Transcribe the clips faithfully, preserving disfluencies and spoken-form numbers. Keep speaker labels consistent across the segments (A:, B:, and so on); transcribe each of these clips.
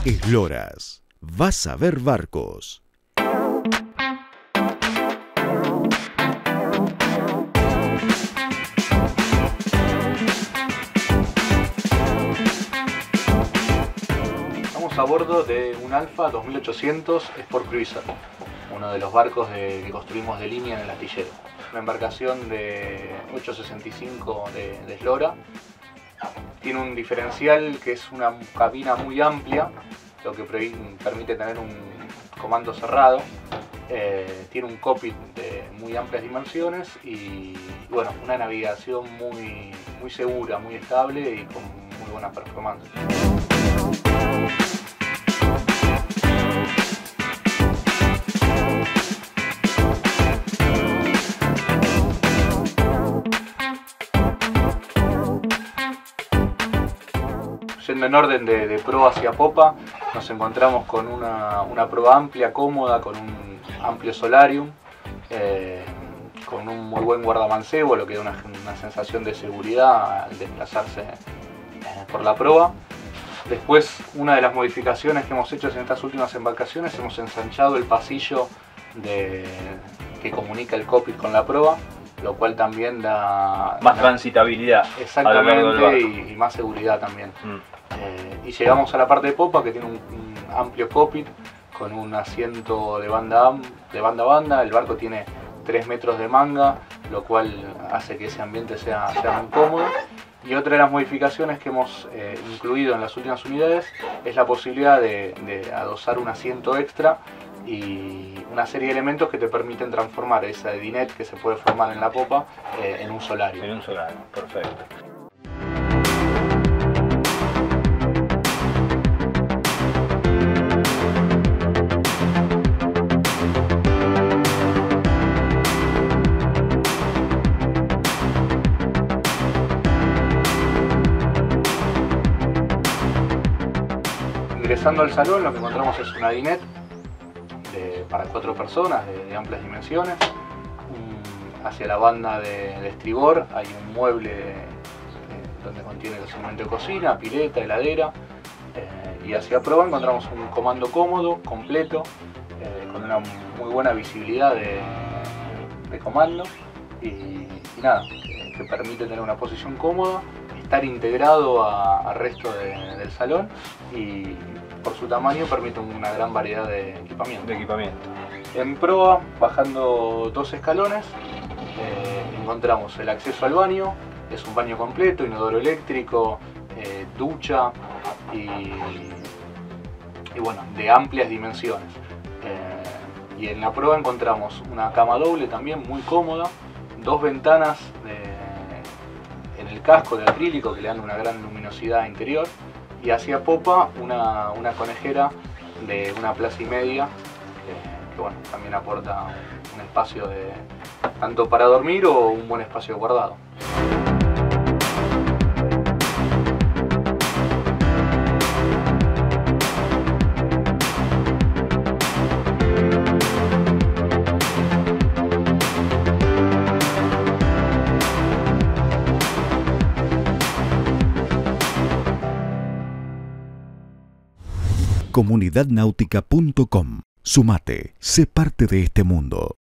A: Esloras, vas a ver barcos.
B: Estamos a bordo de un Alfa dos mil ochocientos Sport Cruiser, uno de los barcos de, que construimos de línea en el astillero. Una embarcación de ocho sesenta y cinco de, de eslora. Tiene un diferencial que es una cabina muy amplia, lo que permite tener un comando cerrado. Eh, tiene un cockpit de muy amplias dimensiones y, y bueno, una navegación muy, muy segura, muy estable y con muy buena performance. Yendo en orden de, de proa hacia popa, nos encontramos con una, una proa amplia, cómoda, con un amplio solarium, eh, con un muy buen guardamancebo, lo que da una, una sensación de seguridad al desplazarse eh, por la proa. Después, una de las modificaciones que hemos hecho en estas últimas embarcaciones, hemos ensanchado el pasillo de, que comunica el cockpit con la proa, lo cual también da
C: más transitabilidad.
B: Exactamente, y, y más seguridad también. Mm. Eh, y llegamos a la parte de popa, que tiene un, un amplio cockpit con un asiento de banda, de banda a banda. El barco tiene tres metros de manga, lo cual hace que ese ambiente sea, sea muy cómodo. Y otra de las modificaciones que hemos eh, incluido en las últimas unidades es la posibilidad de, de adosar un asiento extra y una serie de elementos que te permiten transformar esa dinette que se puede formar en la popa eh, en un solario.
C: En un solario, perfecto.
B: Ingresando al salón, lo que encontramos es una dinette de, para cuatro personas de, de amplias dimensiones. Un, hacia la banda de, de estribor hay un mueble eh, donde contiene el segmento de cocina, pileta, heladera. Eh, y hacia proa encontramos un comando cómodo, completo, eh, con una muy buena visibilidad de, de comando y, y nada, que, que permite tener una posición cómoda, estar integrado al resto de, del salón y por su tamaño permite una gran variedad de equipamiento.
C: De equipamiento.
B: En proa, bajando dos escalones, eh, encontramos el acceso al baño. Es un baño completo, inodoro eléctrico, eh, ducha y, y bueno, de amplias dimensiones. Eh, y en la proa encontramos una cama doble también muy cómoda, dos ventanas de, en el casco de acrílico que le dan una gran luminosidad interior. Y hacia popa una, una conejera de una plaza y media, eh, que bueno, también aporta un espacio de, tanto para dormir o un buen espacio guardado.
A: comunidad náutica punto com. Sumate, sé parte de este mundo.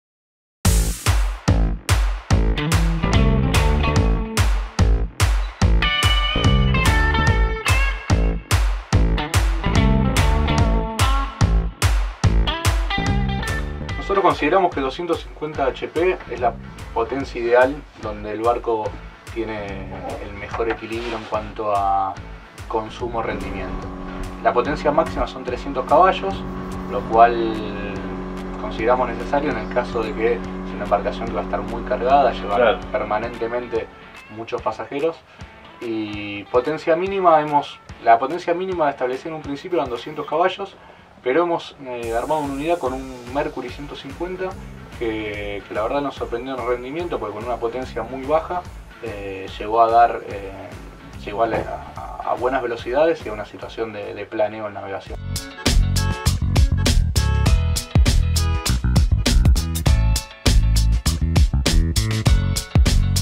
B: Nosotros consideramos que doscientos cincuenta H P es la potencia ideal donde el barco tiene el mejor equilibrio en cuanto a consumo-rendimiento. La potencia máxima son trescientos caballos, lo cual consideramos necesario en el caso de que es una embarcación que va a estar muy cargada, llevar claro. permanentemente muchos pasajeros. Y potencia mínima, hemos, la potencia mínima establecida en un principio eran doscientos caballos, pero hemos eh, armado una unidad con un Mercury ciento cincuenta que, que la verdad nos sorprendió en el rendimiento, porque con una potencia muy baja eh, llegó a dar eh, llegó a, a, a buenas velocidades y a una situación de, de planeo en navegación.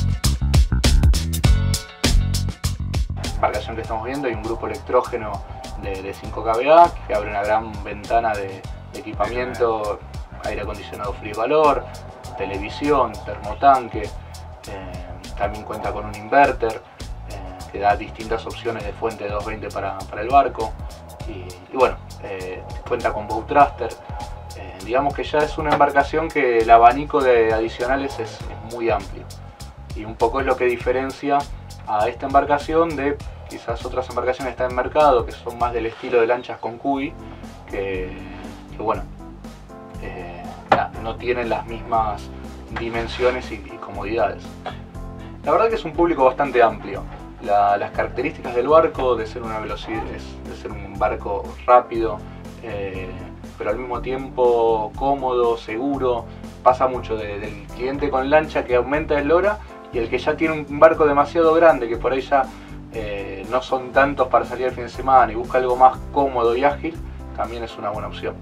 B: La embarcación que estamos viendo hay un grupo electrógeno de, de cinco kVA, que abre una gran ventana de, de equipamiento, aire acondicionado frío y calor, televisión, termotanque, eh, también cuenta con un inverter, eh, que da distintas opciones de fuente de doscientos veinte para, para el barco, y, y bueno, eh, cuenta con bow thruster. Eh, digamos que ya es una embarcación que el abanico de adicionales es, es muy amplio, y un poco es lo que diferencia a esta embarcación de quizás otras embarcaciones que están en el mercado, que son más del estilo de lanchas con cubi, que, que bueno, eh, no tienen las mismas dimensiones y, y comodidades. La verdad que es un público bastante amplio. La, las características del barco, de ser una velocidad, de ser un barco rápido, eh, pero al mismo tiempo cómodo, seguro, pasa mucho de, del cliente con lancha que aumenta eslora, y el que ya tiene un barco demasiado grande, que por ahí ya eh, no son tantos para salir el fin de semana y busca algo más cómodo y ágil, también es una buena opción.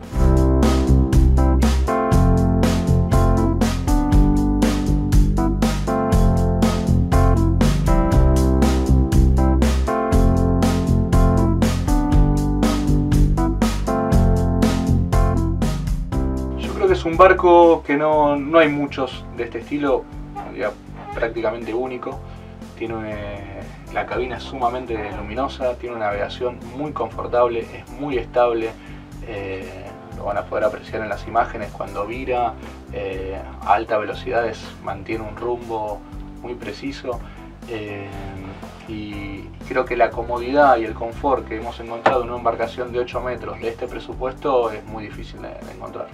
B: Yo creo que es un barco que no, no hay muchos de este estilo, ya, prácticamente único. Tiene eh, la cabina es sumamente luminosa, tiene una navegación muy confortable, es muy estable, eh, lo van a poder apreciar en las imágenes cuando vira, eh, a alta velocidad mantiene un rumbo muy preciso, eh, y creo que la comodidad y el confort que hemos encontrado en una embarcación de ocho metros de este presupuesto es muy difícil de, de encontrar.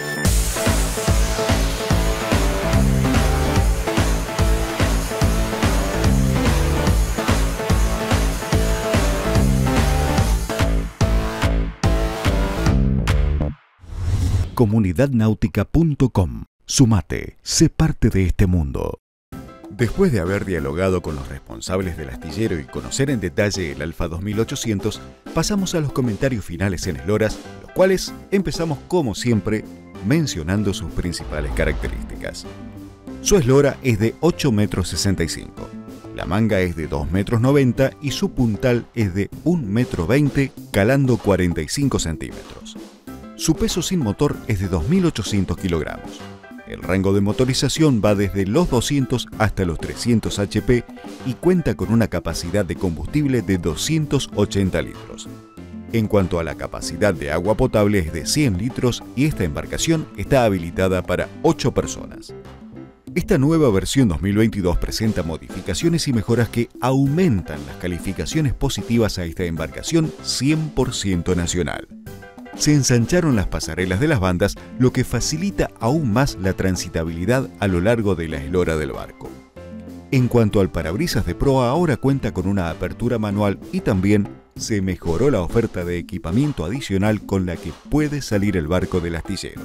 A: comunidad náutica punto com. Sumate, sé parte de este mundo. Después de haber dialogado con los responsables del astillero y conocer en detalle el Alfa dos mil ochocientos, pasamos a los comentarios finales en esloras, los cuales empezamos como siempre mencionando sus principales características. Su eslora es de ocho metros sesenta y cinco, la manga es de dos metros noventa y su puntal es de un metro veinte, calando cuarenta y cinco centímetros. Su peso sin motor es de dos mil ochocientos kilogramos. El rango de motorización va desde los doscientos hasta los trescientos H P y cuenta con una capacidad de combustible de doscientos ochenta litros. En cuanto a la capacidad de agua potable es de cien litros y esta embarcación está habilitada para ocho personas. Esta nueva versión dos mil veintidós presenta modificaciones y mejoras que aumentan las calificaciones positivas a esta embarcación cien por ciento nacional. Se ensancharon las pasarelas de las bandas, lo que facilita aún más la transitabilidad a lo largo de la eslora del barco. En cuanto al parabrisas de proa, ahora cuenta con una apertura manual y también se mejoró la oferta de equipamiento adicional con la que puede salir el barco del astillero.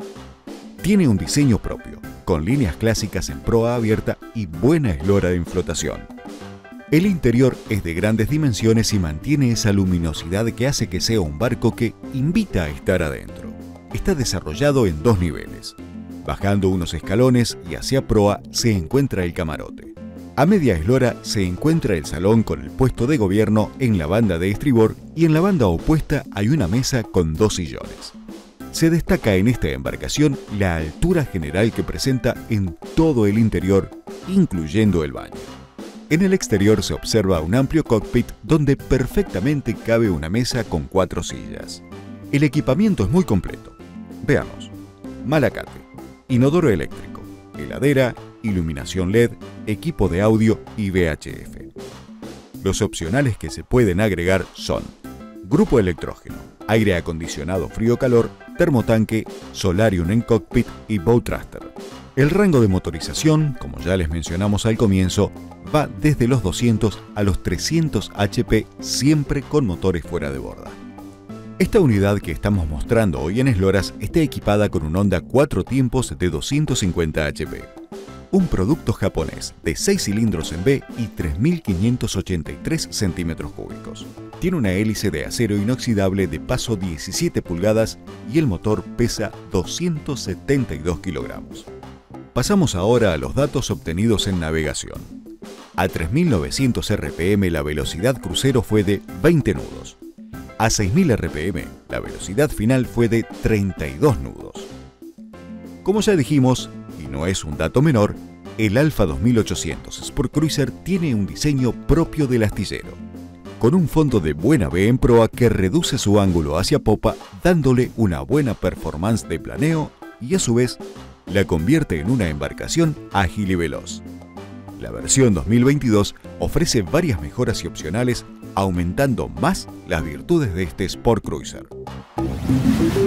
A: Tiene un diseño propio, con líneas clásicas en proa abierta y buena eslora en flotación. El interior es de grandes dimensiones y mantiene esa luminosidad que hace que sea un barco que invita a estar adentro. Está desarrollado en dos niveles. Bajando unos escalones y hacia proa se encuentra el camarote. A media eslora se encuentra el salón con el puesto de gobierno en la banda de estribor y en la banda opuesta hay una mesa con dos sillones. Se destaca en esta embarcación la altura general que presenta en todo el interior, incluyendo el baño. En el exterior se observa un amplio cockpit donde perfectamente cabe una mesa con cuatro sillas. El equipamiento es muy completo. Veamos: malacate, inodoro eléctrico, heladera, iluminación L E D, equipo de audio y V H F. Los opcionales que se pueden agregar son grupo electrógeno, aire acondicionado frío-calor, termotanque, solarium en cockpit y bow thruster. El rango de motorización, como ya les mencionamos al comienzo, va desde los doscientos a los trescientos H P, siempre con motores fuera de borda. Esta unidad que estamos mostrando hoy en esloras está equipada con un Honda cuatro tiempos de doscientos cincuenta H P. Un producto japonés de seis cilindros en B y tres mil quinientos ochenta y tres centímetros cúbicos. Tiene una hélice de acero inoxidable de paso diecisiete pulgadas y el motor pesa doscientos setenta y dos kilogramos. Pasamos ahora a los datos obtenidos en navegación. A tres mil novecientos R P M la velocidad crucero fue de veinte nudos. A seis mil R P M, la velocidad final fue de treinta y dos nudos. Como ya dijimos, y no es un dato menor, el Alfa dos mil ochocientos Sport Cruiser tiene un diseño propio del astillero, con un fondo de buena B en proa que reduce su ángulo hacia popa, dándole una buena performance de planeo y a su vez la convierte en una embarcación ágil y veloz. La versión dos mil veintidós ofrece varias mejoras y opcionales, aumentando más las virtudes de este Sport Cruiser.